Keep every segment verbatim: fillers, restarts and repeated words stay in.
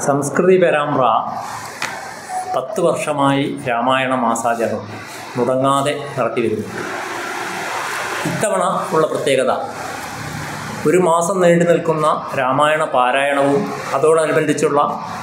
സംസ്കൃതി പേരാമ്പ്ര പത്ത് വർഷമായി രാമായണ മാസാചരണം മുടങ്ങാതെ നടത്തി വരുന്നു. ഇത്തവണ ഉള്ള പ്രത്യേകത ഒരു മാസം നീണ്ടു നിൽക്കുന്ന രാമായണ പാരായണവും അതോടനുബന്ധിച്ചുള്ള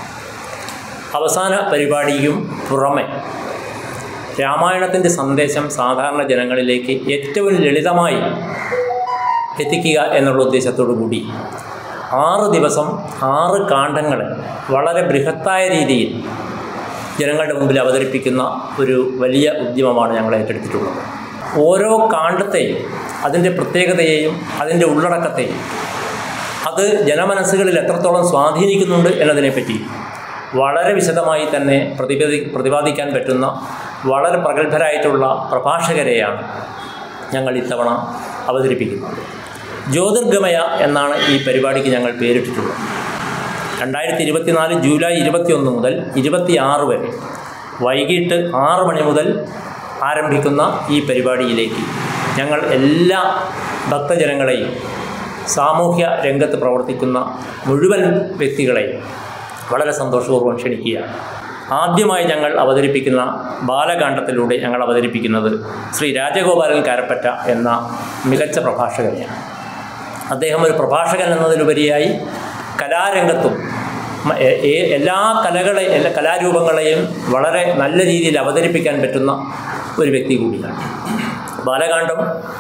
അവസാന പരിപാടിയും പുറമെ രാമായണത്തിൻ്റെ സന്ദേശം സാധാരണ ജനങ്ങളിലേക്ക് ഏറ്റവും ലളിതമായി എത്തിക്കുക എന്നുള്ള ഉദ്ദേശത്തോടു കൂടി ആറ് ദിവസം ആറ് കാണ്ഡങ്ങൾ വളരെ ബൃഹത്തായ രീതിയിൽ ജനങ്ങളുടെ മുമ്പിൽ അവതരിപ്പിക്കുന്ന ഒരു വലിയ ഉദ്യമമാണ് ഞങ്ങൾ ഏറ്റെടുത്തിട്ടുള്ളത്. ഓരോ കാണ്ഡത്തെയും അതിൻ്റെ പ്രത്യേകതയെയും അതിൻ്റെ ഉള്ളടക്കത്തെയും അത് ജനമനസ്സുകളിൽ എത്രത്തോളം സ്വാധീനിക്കുന്നുണ്ട് എന്നതിനെപ്പറ്റി വളരെ വിശദമായി തന്നെ പ്രതിപാദി പ്രതിപാദിക്കാൻ പറ്റുന്ന വളരെ പ്രഗത്ഭരായിട്ടുള്ള പ്രഭാഷകരെയാണ് ഞങ്ങൾ ഇത്തവണ അവതരിപ്പിക്കുന്നത്. ജ്യോതിർഗമയ എന്നാണ് ഈ പരിപാടിക്ക് ഞങ്ങൾ പേരിട്ടിട്ടുള്ളത്. രണ്ടായിരത്തി ഇരുപത്തിനാല് ജൂലൈ ഇരുപത്തിയൊന്ന് മുതൽ ഇരുപത്തിയാറ് വരെ വൈകിട്ട് ആറ് മണി മുതൽ ആരംഭിക്കുന്ന ഈ പരിപാടിയിലേക്ക് ഞങ്ങൾ എല്ലാ ഭക്തജനങ്ങളെയും സാമൂഹ്യ രംഗത്ത് പ്രവർത്തിക്കുന്ന മുഴുവൻ വ്യക്തികളെയും വളരെ സന്തോഷപൂർവ്വം ക്ഷണിക്കുകയാണ്. ആദ്യമായി ഞങ്ങൾ അവതരിപ്പിക്കുന്ന ബാലകാണ്ഡത്തിലൂടെ ഞങ്ങൾ അവതരിപ്പിക്കുന്നത് ശ്രീ രാജഗോപാലൻ കാരപ്പറ്റ എന്ന മികച്ച പ്രഭാഷകനെയാണ്. അദ്ദേഹം ഒരു പ്രഭാഷകൻ എന്നതിലുപരിയായി കലാരംഗത്തും എല്ലാ കലകളെ എല്ലാ കലാരൂപങ്ങളെയും വളരെ നല്ല രീതിയിൽ അവതരിപ്പിക്കാൻ പറ്റുന്ന ഒരു വ്യക്തി കൂടിയാണ്. ബാലകാണ്ഡം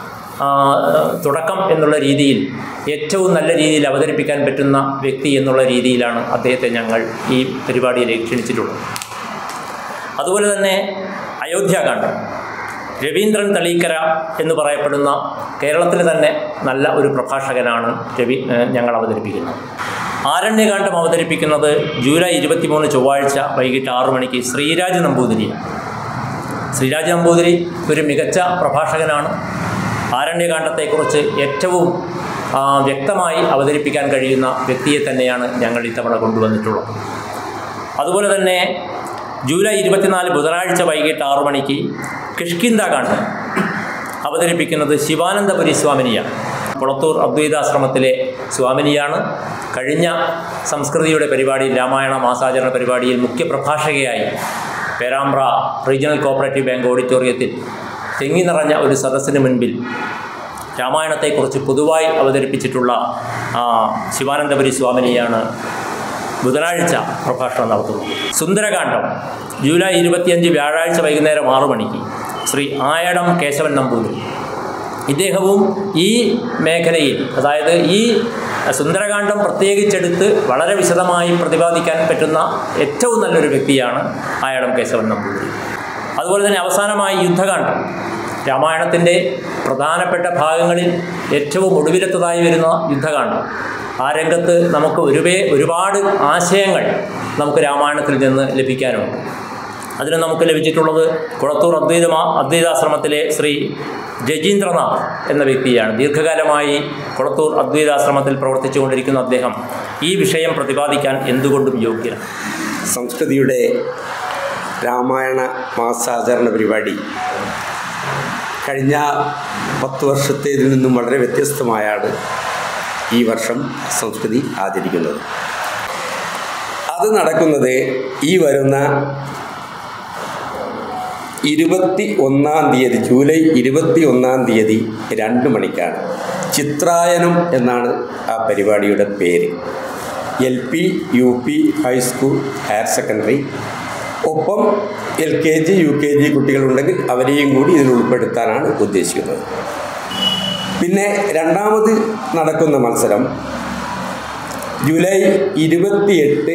തുടക്കം എന്നുള്ള രീതിയിൽ ഏറ്റവും നല്ല രീതിയിൽ അവതരിപ്പിക്കാൻ പറ്റുന്ന വ്യക്തി എന്നുള്ള രീതിയിലാണ് അദ്ദേഹത്തെ ഞങ്ങൾ ഈ പരിപാടിയിലേക്ക് ക്ഷണിച്ചിട്ടുള്ളത്. അതുപോലെ തന്നെ അയോധ്യാകാണ്ഡം രവീന്ദ്രൻ തളീക്കര എന്ന് പറയപ്പെടുന്ന കേരളത്തിലെ തന്നെ നല്ല ഒരു പ്രഭാഷകനാണ് രവി ഞങ്ങൾ അവതരിപ്പിക്കുന്നത്. ആരണ്യകാണ്ഡം അവതരിപ്പിക്കുന്നത് ജൂലൈ ഇരുപത്തി മൂന്ന് ചൊവ്വാഴ്ച വൈകിട്ട് ആറു മണിക്ക് ശ്രീരാജ് നമ്പൂതിരിയാണ്. ശ്രീരാജ് നമ്പൂതിരി ഒരു മികച്ച പ്രഭാഷകനാണ്. ആരണ്യകാണ്ഡത്തെക്കുറിച്ച് ഏറ്റവും വ്യക്തമായി അവതരിപ്പിക്കാൻ കഴിയുന്ന വ്യക്തിയെ തന്നെയാണ് ഞങ്ങൾ ഇത്തവണ കൊണ്ടുവന്നിട്ടുള്ളത്. അതുപോലെ തന്നെ ജൂലൈ ഇരുപത്തിനാല് ബുധനാഴ്ച വൈകിട്ട് ആറു മണിക്ക് കിഷ്കിന്ധാകാണ്ഡം അവതരിപ്പിക്കുന്നത് ശിവാനന്ദപുരി സ്വാമിനിയാണ്. കുളത്തൂർ അദ്വൈതാശ്രമത്തിലെ സ്വാമിനിയാണ്. കഴിഞ്ഞ സംസ്കൃതിയുടെ പരിപാടിയിൽ രാമായണ മാസാചരണ പരിപാടിയിൽ മുഖ്യ പ്രഭാഷകയായി പേരാമ്പ്ര റീജിയണൽ കോഓപ്പറേറ്റീവ് ബാങ്ക് ഓഡിറ്റോറിയത്തിൽ തിങ്ങി നിറഞ്ഞ ഒരു സദസ്സിന് മുൻപിൽ രാമായണത്തെക്കുറിച്ച് പൊതുവായി അവതരിപ്പിച്ചിട്ടുള്ള ശിവാനന്ദപുരി സ്വാമിനിയാണ് ബുധനാഴ്ച പ്രഭാഷണം നടത്തുന്നത്. സുന്ദരകാണ്ഡം ജൂലൈ ഇരുപത്തിയഞ്ച് വ്യാഴാഴ്ച വൈകുന്നേരം ആറു മണിക്ക് ശ്രീ ആയടം കേശവൻ നമ്പൂതിരി. ഇദ്ദേഹവും ഈ മേഖലയിൽ, അതായത് ഈ സുന്ദരകാണ്ഡം പ്രത്യേകിച്ചെടുത്ത് വളരെ വിശദമായി പ്രതിപാദിക്കാൻ പറ്റുന്ന ഏറ്റവും നല്ലൊരു വ്യക്തിയാണ് ആയടം കേശവൻ നമ്പൂതിരി. അതുപോലെ തന്നെ അവസാനമായി യുദ്ധകാണ്ഡം, രാമായണത്തിൻ്റെ പ്രധാനപ്പെട്ട ഭാഗങ്ങളിൽ ഏറ്റവും ഒടുവിലത്തതായി വരുന്ന യുദ്ധകാണ്ഡം. ആ രംഗത്ത് നമുക്ക് ഒരുവേ ഒരുപാട് ആശയങ്ങൾ നമുക്ക് രാമായണത്തിൽ നിന്ന് ലഭിക്കാനുണ്ട്. അതിന് നമുക്ക് ലഭിച്ചിട്ടുള്ളത് കുളത്തൂർ അദ്വൈതമാ അദ്വൈതാശ്രമത്തിലെ ശ്രീ രജീന്ദ്രനാഥ് എന്ന വ്യക്തിയാണ്. ദീർഘകാലമായി കുളത്തൂർ അദ്വൈതാശ്രമത്തിൽ പ്രവർത്തിച്ചു കൊണ്ടിരിക്കുന്ന അദ്ദേഹം ഈ വിഷയം പ്രതിപാദിക്കാൻ എന്തുകൊണ്ടും യോഗ്യനാണ്. സംസ്കൃതിയുടെ രാമായണ മാസാചരണ പരിപാടി കഴിഞ്ഞ പത്ത് വർഷത്തേതിൽ നിന്നും വളരെ വ്യത്യസ്തമായാണ് ഈ വർഷം സംസ്കൃതി ആചരിക്കുന്നത്. അത് നടക്കുന്നത് ഈ വരുന്ന ഇരുപത്തി ഒന്നാം തീയതി ജൂലൈ ഇരുപത്തി ഒന്നാം തീയതി രണ്ട് മണിക്കാണ്. ചിത്രായനം എന്നാണ് ആ പരിപാടിയുടെ പേര്. L P U P high school higher secondary ഒപ്പം L K G U K G കുട്ടികളുണ്ടെങ്കിൽ അവരെയും കൂടി ഇതിൽ ഉൾപ്പെടുത്താനാണ് ഉദ്ദേശിക്കുന്നത്. പിന്നെ രണ്ടാമത് നടക്കുന്ന മത്സരം ജൂലൈ ഇരുപത്തിയെട്ട്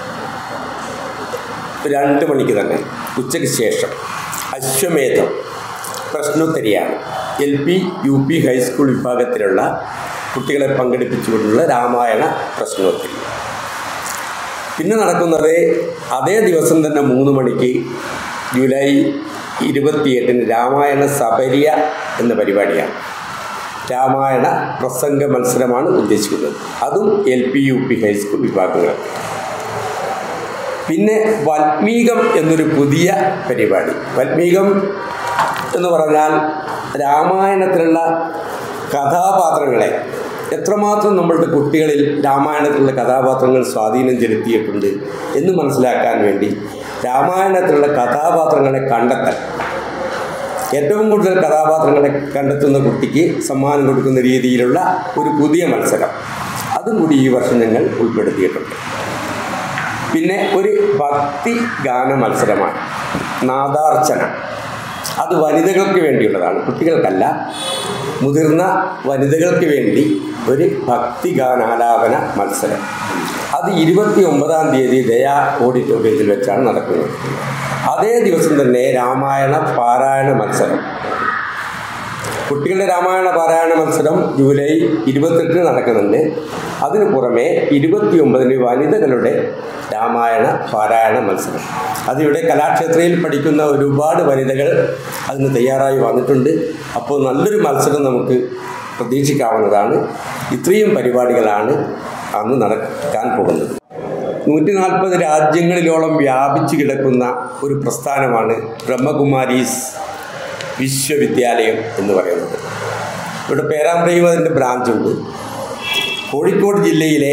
രണ്ട് മണിക്ക് തന്നെ ഉച്ചയ്ക്ക് ശേഷം അശ്വമേധം പ്രശ്നോത്തരിയാണ്. L P U P high school വിഭാഗത്തിലുള്ള കുട്ടികളെ പങ്കെടുപ്പിച്ചുകൊണ്ടുള്ള രാമായണ പ്രശ്നോത്തരി. പിന്നെ നടക്കുന്നത് അതേ ദിവസം തന്നെ മൂന്ന് മണിക്ക് ജൂലൈ ഇരുപത്തിയെട്ടിന് രാമായണ സബരിയ എന്ന പരിപാടിയാണ്. രാമായണ പ്രസംഗ മത്സരമാണ് ഉദ്ദേശിക്കുന്നത്. അതും L P U P high school വിഭാഗങ്ങൾ. പിന്നെ വാൽമീകം എന്നൊരു പുതിയ പരിപാടി. വാൽമീകം എന്ന് പറഞ്ഞാൽ രാമായണത്തിലുള്ള കഥാപാത്രങ്ങളെ എത്രമാത്രം നമ്മളുടെ കുട്ടികളിൽ രാമായണത്തിലുള്ള കഥാപാത്രങ്ങൾ സ്വാധീനം ചെലുത്തിയിട്ടുണ്ട് എന്ന് മനസ്സിലാക്കാൻ വേണ്ടി രാമായണത്തിലുള്ള കഥാപാത്രങ്ങളെ കണ്ടെത്തൽ, ഏറ്റവും കൂടുതൽ കഥാപാത്രങ്ങളെ കണ്ടെത്തുന്ന കുട്ടിക്ക് സമ്മാനം കൊടുക്കുന്ന രീതിയിലുള്ള ഒരു പുതിയ മത്സരം അതും കൂടി ഈ വർഷം ഞങ്ങൾ ഉൾപ്പെടുത്തിയിട്ടുണ്ട്. പിന്നെ ഒരു ഭക്തി ഗാന മത്സരമാണ് നാദാർച്ചന. അത് വനിതകൾക്ക് വേണ്ടിയുള്ളതാണ്, കുട്ടികൾക്കല്ല. മുതിർന്ന വനിതകൾക്ക് വേണ്ടി ഒരു ഭക്തിഗാനാലാപന മത്സരം. അത് ഇരുപത്തി ഒമ്പതാം തീയതി ദയാ ഓഡിറ്റോറിയത്തിൽ വെച്ചാണ് നടക്കുന്നത്. അതേ ദിവസം തന്നെ രാമായണ പാരായണ മത്സരം, കുട്ടികളുടെ രാമായണ പാരായണ മത്സരം ജൂലൈ ഇരുപത്തെട്ടിന് നടക്കുന്നുണ്ട്. അതിനു പുറമെ ഇരുപത്തി ഒമ്പതിന് വനിതകളുടെ രാമായണ പാരായണ മത്സരം. അതിവിടെ കലാക്ഷേത്രയിൽ പഠിക്കുന്ന ഒരുപാട് വനിതകൾ അതിന് തയ്യാറായി വന്നിട്ടുണ്ട്. അപ്പോൾ നല്ലൊരു മത്സരം നമുക്ക് പ്രതീക്ഷിക്കാവുന്നതാണ്. ഇത്രയും പരിപാടികളാണ് അന്ന് നടക്കാൻ പോകുന്നത്. നൂറ്റി നാൽപ്പത് രാജ്യങ്ങളിലോളം വ്യാപിച്ചു കിടക്കുന്ന ഒരു പ്രസ്ഥാനമാണ് ബ്രഹ്മകുമാരീസ് വിശ്വവിദ്യാലയം എന്ന് പറയുന്നത്. ഇവിടെ പേരാമ്പ്രയിൽ അതിൻ്റെ ബ്രാഞ്ചുണ്ട്. കോഴിക്കോട് ജില്ലയിലെ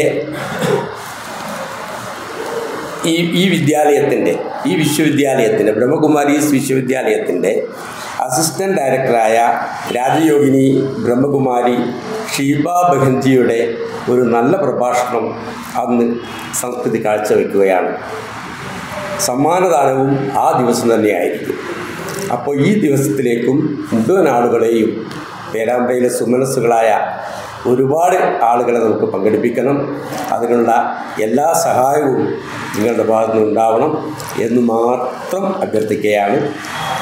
ഈ ഈ വിദ്യാലയത്തിൻ്റെ ഈ വിശ്വവിദ്യാലയത്തിൻ്റെ ബ്രഹ്മകുമാരീസ് വിശ്വവിദ്യാലയത്തിൻ്റെ അസിസ്റ്റൻ്റ് ഡയറക്ടറായ രാജയോഗിനി ബ്രഹ്മകുമാരി ഷീബ ബഹൻജിയുടെ ഒരു നല്ല പ്രഭാഷണം അന്ന് സംസ്കൃതി കാഴ്ചവെക്കുകയാണ്. സമ്മാനദാനവും ആ ദിവസം തന്നെയായിരിക്കും. അപ്പോൾ ഈ ദിവസത്തിലേക്കും മുഴുവൻ ആളുകളെയും പേരാമ്പ്രയിലെ സുമനസ്സുകളായ ഒരുപാട് ആളുകളെ നമുക്ക് പങ്കെടുപ്പിക്കണം. അതിനുള്ള എല്ലാ സഹായവും നിങ്ങളുടെ ഭാഗത്തു നിന്നുണ്ടാവണം എന്ന് മാത്രം അഭ്യർത്ഥിക്കുകയാണ്.